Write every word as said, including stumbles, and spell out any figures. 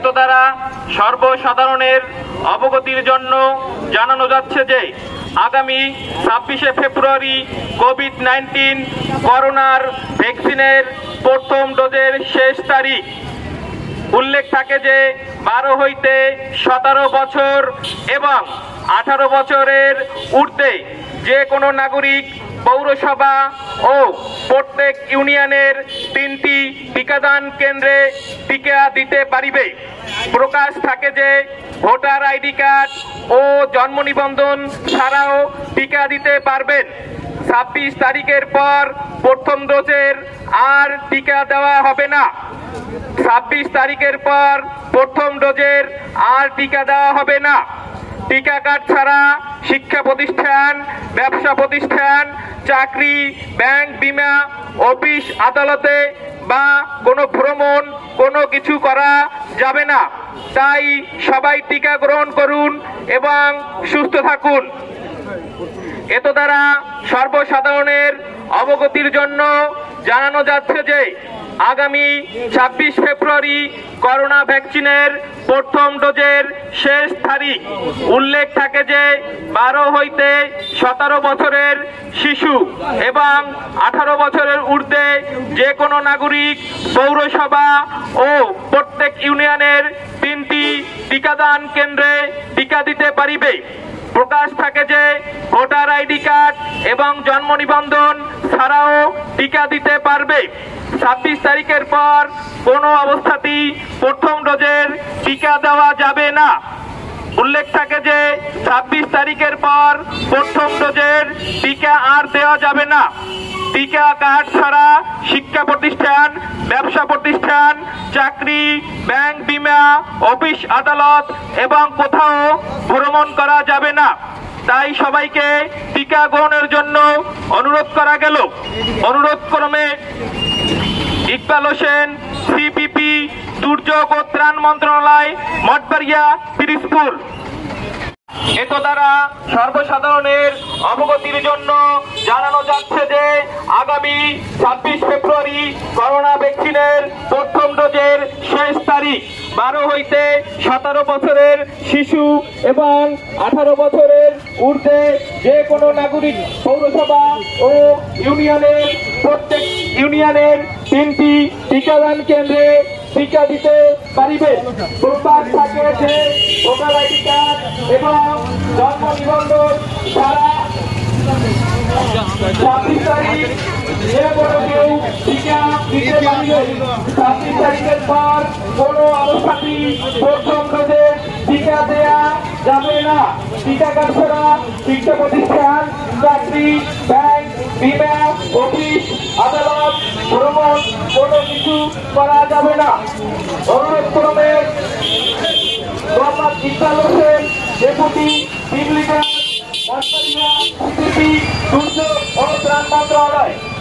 এত দ্বারা সর্বসাধারণের অবগতির জন্য জানানো যাচ্ছে যে আগামী ছাব্বিশে ফেব্রুয়ারি কোভিড নাইন্টিন করোনার ভ্যাকসিনের প্রথম ডোজের শেষ তারিখ। উল্লেখ থাকে যে বারো হইতে সতেরো বছর এবং আঠারো বছরের ঊর্ধ্বে যে কোনো নাগরিক পৌরসভা ও প্রত্যেক ইউনিয়নের তিনটি টিকাদান কেন্দ্রে টিকা দিতে পারিবে। প্রকাশ থাকে যে ভোটার আইডি কার্ড ও জন্ম নিবন্ধন ছাড়াও টিকা দিতে পারবেন। ছাব্বিশ তারিখের পর প্রথম ডোজের আর টিকা দেওয়া হবে না। ছাব্বিশ তারিখের পর প্রথম ডোজের আর টিকা দেওয়া হবে না। টিকা কার্ড ছাড়া শিক্ষা প্রতিষ্ঠান, ব্যবসা প্রতিষ্ঠান, চাকরি, ব্যাংক, বিমা, অফিস, আদালতে বা কোনো ভ্রমণ কোনো কিছু করা যাবে না। তাই সবাই টিকা গ্রহণ করুন এবং সুস্থ থাকুন। এত দ্বারা সর্বসাধারণের অবগতির জন্য জানানো যাচ্ছে যে আগামী ছাব্বিশ ফেব্রুয়ারি করোনা ভ্যাকসিনের প্রথম ডোজের শেষ তারিখ। উল্লেখ থাকে যে বারো হইতে সতেরো বছরের শিশু এবং আঠারো বছরের ঊর্ধ্বে যে কোনো নাগরিক পৌরসভা ও প্রত্যেক ইউনিয়নের তিনটি টিকাদান কেন্দ্রে টিকা দিতে পারিবে। প্রকাশ থাকে যে ভোটার আইডি কার্ড এবং জন্ম নিবন্ধন ছাড়াও টিকা দিতে পারবে। ছাব্বিশ তারিখের পর কোনো অবস্থাতেই প্রথম ডোজের টিকা দেওয়া যাবে না। উল্লেখ থাকে যে ছাব্বিশ তারিখের পর প্রথম ডোজের টিকা আর দেওয়া যাবে না। টিকা কার্ড ছাড়া শিক্ষা প্রতিষ্ঠান, ব্যবসা প্রতিষ্ঠান, চাকরি, ব্যাংক, বিমা, অফিস, আদালত এবং কোথাও ভ্রমণ করা যাবে না। তাই সবাইকে টিকা গ্রহণের জন্য অনুরোধ করা গেল। অনুরোধ ক্রমে ইকবাল হোসেন, সিপিপি, দুর্যোগ ও ত্রাণ মন্ত্রণালয়, মঠবাড়িয়া, পিরিজপুর। এত দ্বারা সর্বসাধারণের অবগতির জন্য জানানো যাচ্ছে যে আগামী ছাব্বিশ ফেব্রুয়ারি করোনা ভ্যাকসিনের প্রথম ডোজের শেষ তারিখ। বারো হইতে সতেরো বছরের শিশু এবং আঠারো বছরের ঊর্ধ্বে যে কোনো নাগরিক পৌরসভা ও ইউনিয়নের প্রত্যেক ইউনিয়নের তিনটি টিকাদান কেন্দ্রে টিকা দিতে পারিবে। প্রকাশ থাকে যে ভোটার আইডি কার্ড এবং জন্ম নিবন্ধন ছাড়া ছাব্বিশ তারিখ যে কোনো কেউ টিকা দিতে পারিবে। ছাব্বিশ তারিখের পর কোনো অবস্থাতেই প্রথম ডোজে টিকা দেয়া যাবে না। টিকা কার্ড ছাড়া শিক্ষা প্রতিষ্ঠান, চাকরি, ব্যাংক, বিমা, অফিস, আদালত, ভ্রমণ কোনো কিছু করা যাবে না। অনুরোধ ক্রমে Mohammad Iqbal Hossain, deputy team leader, Mathbaria, CPP, দুর্যোগ ও ত্রাণ মন্ত্রণালয়।